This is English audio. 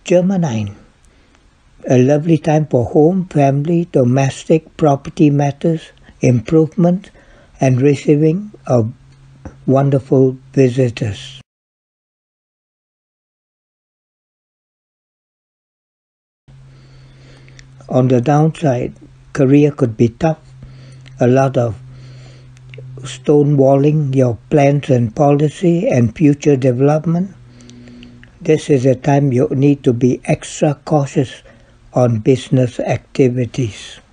Gemini, a lovely time for home, family, domestic, property matters, improvement, and receiving of wonderful visitors. On the downside, career could be tough, a lot of stonewalling your plans and policy and future development. This is a time you need to be extra cautious on business activities.